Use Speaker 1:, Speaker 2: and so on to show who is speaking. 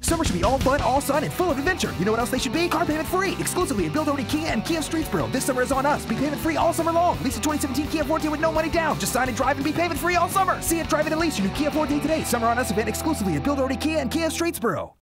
Speaker 1: Summer should be all fun, all sun, and full of adventure. You know what else they should be? Car payment free, exclusively at Doraty Kia and Kia of Streetsboro. This summer is on us. Be payment free all summer long. Lease a 2017 Kia Forte with no money down. Just sign and drive and be payment free all summer. See it, drive it, and lease your new Kia Forte today. Summer on Us event exclusively at Doraty Kia and Kia of Streetsboro.